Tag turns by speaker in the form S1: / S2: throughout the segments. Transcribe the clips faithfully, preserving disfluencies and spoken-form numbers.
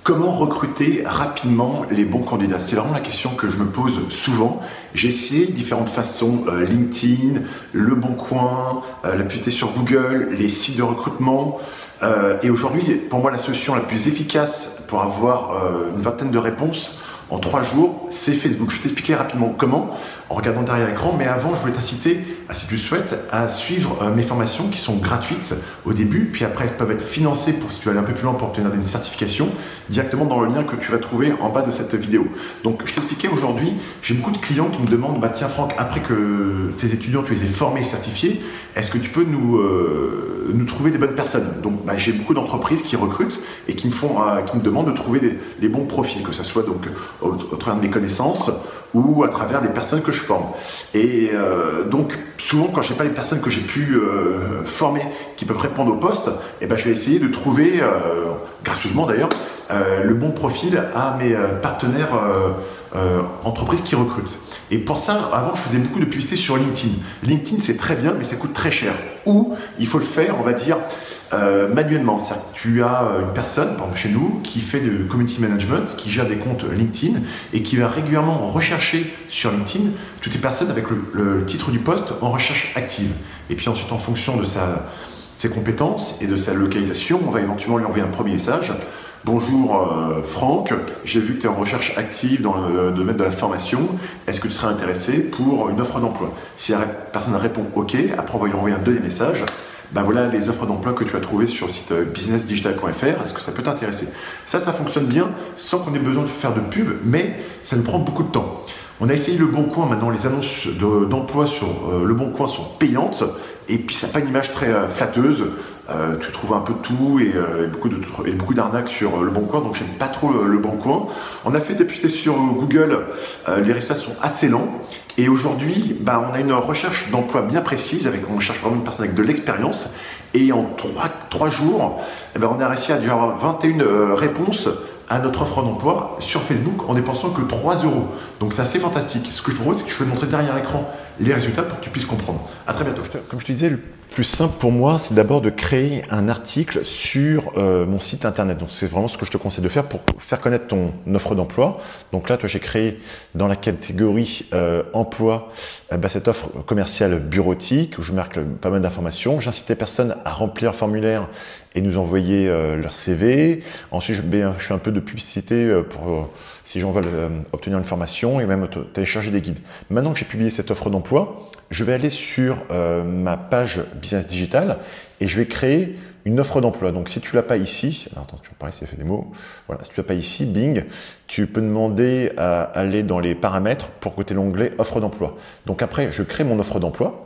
S1: Comment recruter rapidement les bons candidats? C'est vraiment la question que je me pose souvent. J'ai essayé différentes façons, euh, LinkedIn, Le Bon Coin, euh, la publicité sur Google, les sites de recrutement. Euh, et aujourd'hui, pour moi, la solution la plus efficace pour avoir euh, une vingtaine de réponses en trois jours, c'est Facebook. Je vais t'expliquer rapidement comment, en regardant derrière l'écran. Mais avant, je voulais t'inciter, si tu le souhaites, à suivre euh, mes formations qui sont gratuites au début, puis après elles peuvent être financées pour si tu veux aller un peu plus loin pour obtenir une certification, directement dans le lien que tu vas trouver en bas de cette vidéo. Donc, je t'expliquais aujourd'hui, j'ai beaucoup de clients qui me demandent, bah tiens Franck, après que tes étudiants, tu les aies formés et certifiés, est-ce que tu peux nous, euh, nous trouver des bonnes personnes? Donc, bah, j'ai beaucoup d'entreprises qui recrutent et qui me font, euh, qui me demandent de trouver des, les bons profils, que ce soit donc au, au travers de mes connaissances ou à travers les personnes que je forme. Et euh, donc, souvent, quand je n'ai pas les personnes que j'ai pu euh, former qui peuvent répondre au poste, eh ben, je vais essayer de trouver, euh, gracieusement d'ailleurs, euh, le bon profil à mes euh, partenaires euh, euh, entreprises qui recrutent. Et pour ça, avant, je faisais beaucoup de publicité sur LinkedIn. LinkedIn, c'est très bien, mais ça coûte très cher. Ou il faut le faire, on va dire, euh, manuellement. C'est-à-dire que tu as une personne, par exemple chez nous, qui fait du community management, qui gère des comptes LinkedIn et qui va régulièrement rechercher sur LinkedIn toutes les personnes avec le, le titre du poste en recherche active. Et puis ensuite, en fonction de sa, ses compétences et de sa localisation, on va éventuellement lui envoyer un premier message. Bonjour euh, Franck, j'ai vu que tu es en recherche active dans le domaine de la formation. Est-ce que tu serais intéressé pour une offre d'emploi? Si la personne répond OK, après on va lui envoyer un deuxième message. Ben voilà les offres d'emploi que tu as trouvées sur le site business digital point F R. Est-ce que ça peut t'intéresser? Ça, ça fonctionne bien sans qu'on ait besoin de faire de pub, mais ça nous prend beaucoup de temps. On a essayé Le Bon Coin. Maintenant, les annonces d'emploi de, sur euh, Le Bon Coin sont payantes. Et puis, ça n'a pas une image très euh, flatteuse. Euh, tu trouves un peu de tout et, euh, et beaucoup de, et beaucoup d'arnaques sur euh, Le Bon Coin. Donc, j'aime pas trop le, le Bon Coin. On a fait des publicités sur Google. Euh, les résultats sont assez lents. Et aujourd'hui, bah, on a une recherche d'emploi bien précise. Avec, on cherche vraiment une personne avec de l'expérience. Et en trois jours, eh ben, on a réussi à avoir vingt et une euh, réponses à notre offre d'emploi sur Facebook en dépensant que trois euros. Donc c'est assez fantastique. Ce que je propose, c'est que je vais te montrer derrière l'écran les résultats pour que tu puisses comprendre. À très bientôt.
S2: Comme je te disais, le plus simple pour moi, c'est d'abord de créer un article sur euh, mon site internet. Donc c'est vraiment ce que je te conseille de faire pour faire connaître ton offre d'emploi. Donc là, toi, j'ai créé dans la catégorie euh, emploi euh, bah, cette offre commerciale bureautique où je marque euh, pas mal d'informations. J'incite les personnes à remplir le formulaire et nous envoyer euh, leur C V. Ensuite, je, ben, je fais un peu de publicité euh, pour euh, si j'en veux euh, obtenir une formation et même télécharger des guides. Maintenant que j'ai publié cette offre d'emploi, je vais aller sur euh, ma page Business Digital et je vais créer une offre d'emploi. Donc, si tu l'as pas ici, alors attends, toujours pareil, ça fait des mots. Voilà, si tu l'as pas ici, Bing, tu peux demander à aller dans les paramètres pour côté l'onglet offre d'emploi. Donc après, je crée mon offre d'emploi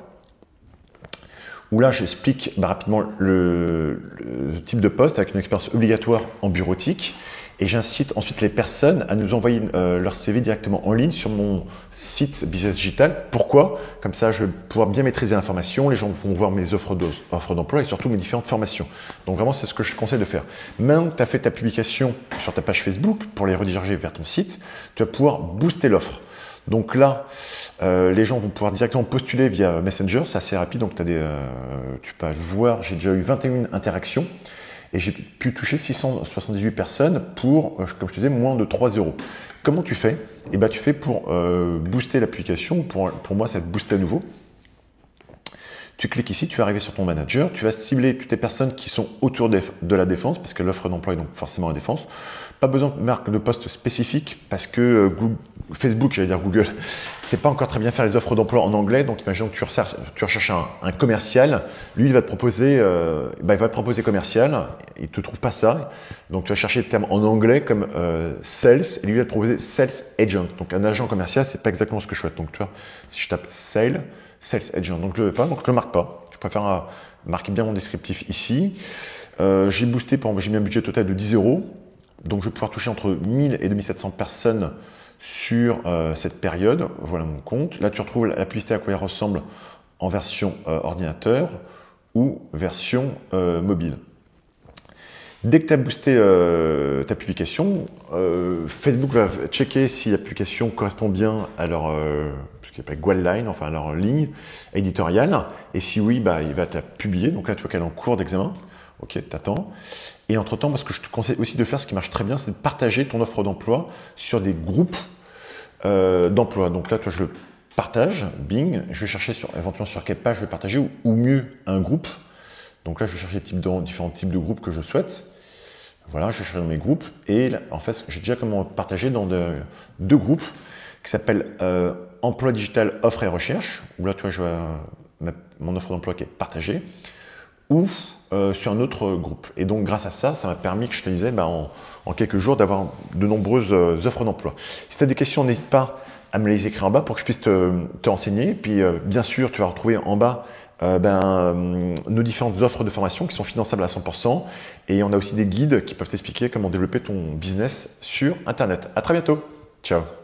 S2: où là, j'explique bah, rapidement le, le type de poste avec une expérience obligatoire en bureautique. Et j'incite ensuite les personnes à nous envoyer euh, leur C V directement en ligne sur mon site Business Digital. Pourquoi? Comme ça, je vais pouvoir bien maîtriser l'information. Les gens vont voir mes offres d'emploi et surtout mes différentes formations. Donc vraiment, c'est ce que je conseille de faire. Maintenant que tu as fait ta publication sur ta page Facebook pour les rediriger vers ton site, tu vas pouvoir booster l'offre. Donc là, euh, les gens vont pouvoir directement postuler via Messenger. C'est assez rapide, donc as des, euh, tu peux voir, j'ai déjà eu vingt et une interactions. Et j'ai pu toucher six cent soixante-dix-huit personnes pour, comme je te disais, moins de trois euros. Comment tu fais? Eh ben, tu fais pour euh, booster l'application. Pour, pour moi, ça va te booster à nouveau. Tu cliques ici, tu vas arriver sur ton manager. Tu vas cibler toutes les personnes qui sont autour de la défense, parce que l'offre d'emploi est donc forcément la défense. Pas besoin de marque de poste spécifique, parce que euh, Google, Facebook, j'allais dire Google, c'est pas encore très bien faire les offres d'emploi en anglais. Donc, imaginons que tu recherches, tu recherches un, un commercial. Lui, il va te proposer, euh, bah, il va te proposer commercial. Il te trouve pas ça. Donc, tu vas chercher le terme en anglais comme euh, sales. Et lui, il va te proposer sales agent. Donc, un agent commercial, c'est pas exactement ce que je souhaite. Donc, tu vois, si je tape sales, sales agent. Donc, je ne le veux pas. Donc, je le marque pas. Je préfère euh, marquer bien mon descriptif ici. Euh, j'ai boosté, par exemple, j'ai mis un budget total de dix euros. Donc, je vais pouvoir toucher entre mille et deux mille sept cents personnes sur euh, cette période. Voilà mon compte. Là, tu retrouves la publicité à quoi elle ressemble en version euh, ordinateur ou version euh, mobile. Dès que tu as boosté euh, ta publication, euh, Facebook va checker si la publication correspond bien à leur, euh, ce qu'il appelle guideline, enfin à leur ligne éditoriale. Et si oui, bah, il va te la publier. Donc là, tu vois qu'elle est en cours d'examen. Ok, t'attends. Et entre-temps, moi, ce que je te conseille aussi de faire, ce qui marche très bien, c'est de partager ton offre d'emploi sur des groupes euh, d'emploi. Donc là, toi, je le partage, bing, je vais chercher sur, éventuellement sur quelle page je vais partager, ou, ou mieux, un groupe. Donc là, je vais chercher types de, différents types de groupes que je souhaite. Voilà, je vais chercher dans mes groupes. Et là, en fait, j'ai déjà comment partager dans de, deux groupes qui s'appellent euh, Emploi digital, offre et recherche, où là, toi, je vais ma, mon offre d'emploi qui est partagée, ou euh, sur un autre groupe. Et donc, grâce à ça, ça m'a permis, que je te disais, bah, en, en quelques jours, d'avoir de nombreuses euh, offres d'emploi. Si tu as des questions, n'hésite pas à me les écrire en bas pour que je puisse te, te renseigner. Puis, euh, bien sûr, tu vas retrouver en bas Euh, ben, euh, nos différentes offres de formation qui sont finançables à cent pour cent, et on a aussi des guides qui peuvent t'expliquer comment développer ton business sur Internet. À très bientôt. Ciao.